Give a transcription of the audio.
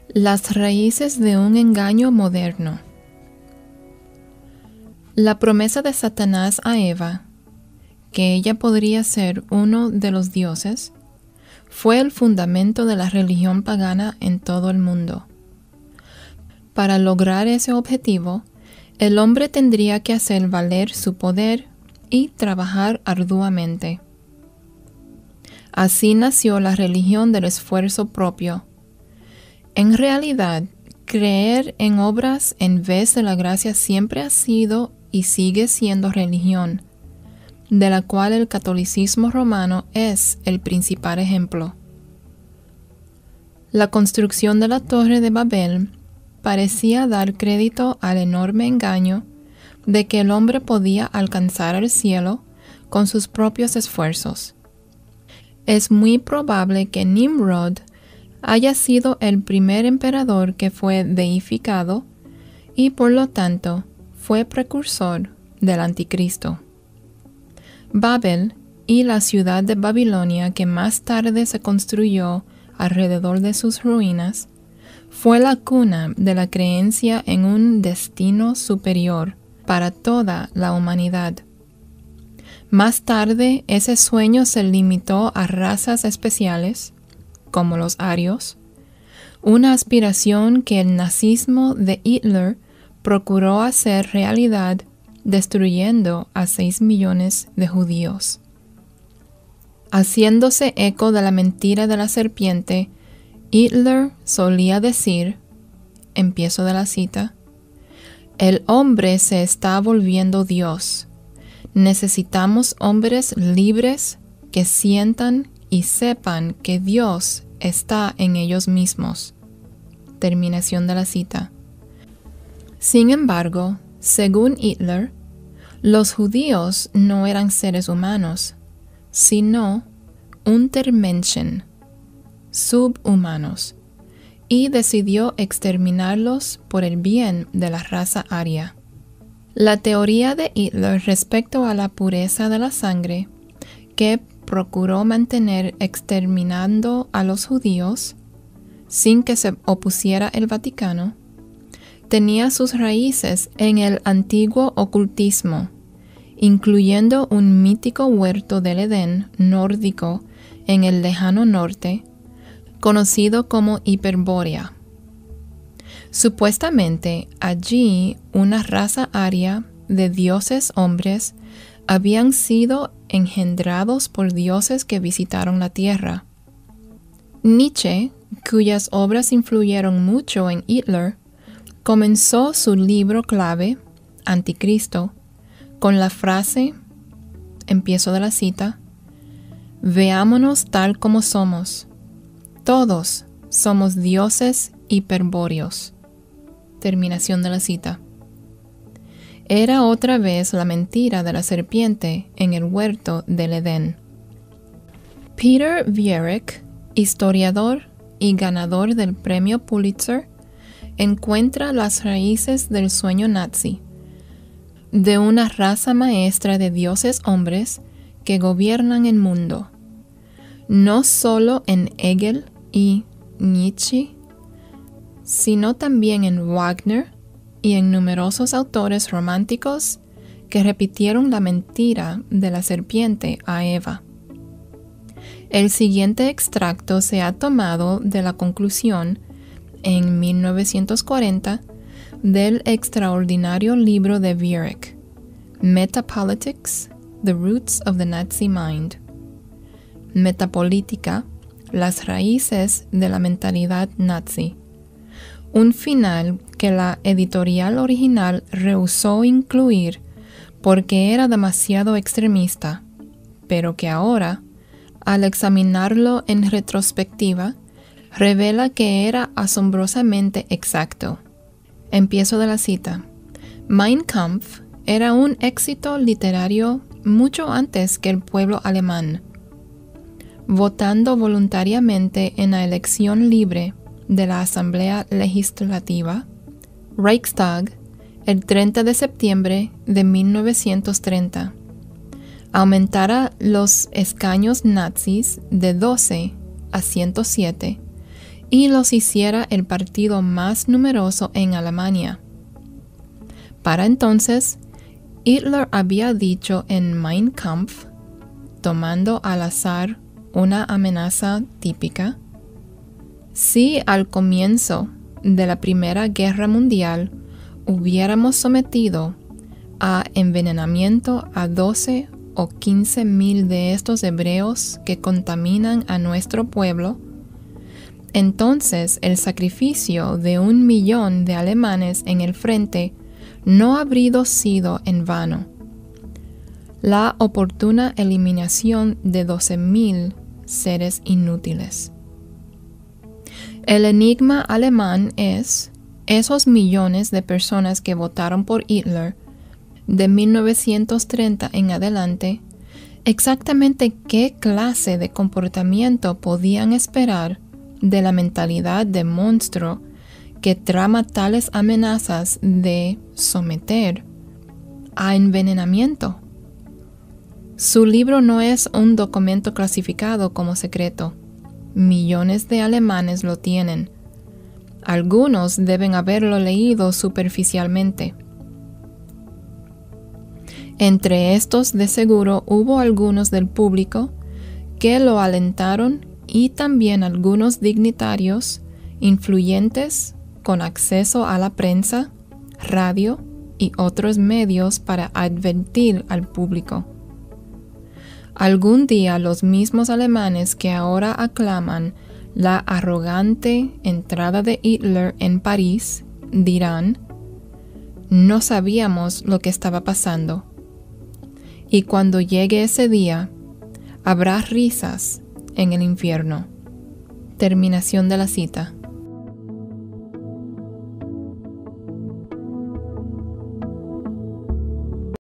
Las raíces de un engaño moderno. La promesa de Satanás a Eva, que ella podría ser uno de los dioses, fue el fundamento de la religión pagana en todo el mundo. Para lograr ese objetivo, el hombre tendría que hacer valer su poder y trabajar arduamente. Así nació la religión del esfuerzo propio. En realidad, creer en obras en vez de la gracia siempre ha sido y sigue siendo religión, de la cual el catolicismo romano es el principal ejemplo. La construcción de la Torre de Babel parecía dar crédito al enorme engaño de que el hombre podía alcanzar el cielo con sus propios esfuerzos. Es muy probable que Nimrod haya sido el primer emperador que fue deificado y por lo tanto fue precursor del anticristo. Babel y la ciudad de Babilonia, que más tarde se construyó alrededor de sus ruinas, fue la cuna de la creencia en un destino superior para toda la humanidad. Más tarde, ese sueño se limitó a razas especiales, como los arios, una aspiración que el nazismo de Hitler procuró hacer realidad destruyendo a 6 millones de judíos. Haciéndose eco de la mentira de la serpiente, Hitler solía decir, empiezo de la cita, «El hombre se está volviendo Dios. Necesitamos hombres libres que sientan y sepan que Dios está en ellos mismos». Terminación de la cita. Sin embargo, según Hitler, los judíos no eran seres humanos, sino Untermenschen, subhumanos, y decidió exterminarlos por el bien de la raza aria. La teoría de Hitler respecto a la pureza de la sangre, que procuró mantener exterminando a los judíos, sin que se opusiera el Vaticano, tenía sus raíces en el antiguo ocultismo, incluyendo un mítico huerto del Edén nórdico en el lejano norte, conocido como Hiperbórea. Supuestamente allí una raza aria de dioses hombres habían sido engendrados por dioses que visitaron la tierra. Nietzsche, cuyas obras influyeron mucho en Hitler, comenzó su libro clave, Anticristo, con la frase, empiezo de la cita, «Veámonos tal como somos. Todos somos dioses hiperbóreos». Terminación de la cita. Era otra vez la mentira de la serpiente en el huerto del Edén. Peter Viereck, historiador y ganador del premio Pulitzer, encuentra las raíces del sueño nazi, de una raza maestra de dioses hombres que gobiernan el mundo, no solo en Hegel y Nietzsche, sino también en Wagner y en numerosos autores románticos que repitieron la mentira de la serpiente a Eva. El siguiente extracto se ha tomado de la conclusión, en 1940, del extraordinario libro de Viereck, Metapolitics, The Roots of the Nazi Mind. Metapolítica, las raíces de la mentalidad nazi. Un final que la editorial original rehusó incluir porque era demasiado extremista, pero que ahora, al examinarlo en retrospectiva, revela que era asombrosamente exacto. Empiezo de la cita. Mein Kampf era un éxito literario mucho antes que el pueblo alemán. Votando voluntariamente en la elección libre de la Asamblea Legislativa, Reichstag, el 30 de septiembre de 1930, aumentara los escaños nazis de 12 a 107 y los hiciera el partido más numeroso en Alemania. Para entonces, Hitler había dicho en Mein Kampf, tomando al azar una amenaza típica: si al comienzo de la Primera Guerra Mundial hubiéramos sometido a envenenamiento a 12 o 15,000 de estos hebreos que contaminan a nuestro pueblo, entonces el sacrificio de 1,000,000 de alemanes en el frente no habría sido en vano. La oportuna eliminación de 12,000 seres inútiles. El enigma alemán es esos millones de personas que votaron por Hitler de 1930 en adelante, exactamente qué clase de comportamiento podían esperar de la mentalidad de monstruo que trama tales amenazas de someter a envenenamiento. Su libro no es un documento clasificado como secreto. Millones de alemanes lo tienen. Algunos deben haberlo leído superficialmente. Entre estos, de seguro, hubo algunos del público que lo alentaron y también algunos dignatarios influyentes con acceso a la prensa, radio y otros medios para advertir al público. Algún día los mismos alemanes que ahora aclaman la arrogante entrada de Hitler en París dirán: no sabíamos lo que estaba pasando. Y cuando llegue ese día, habrá risas en el infierno. Terminación de la cita.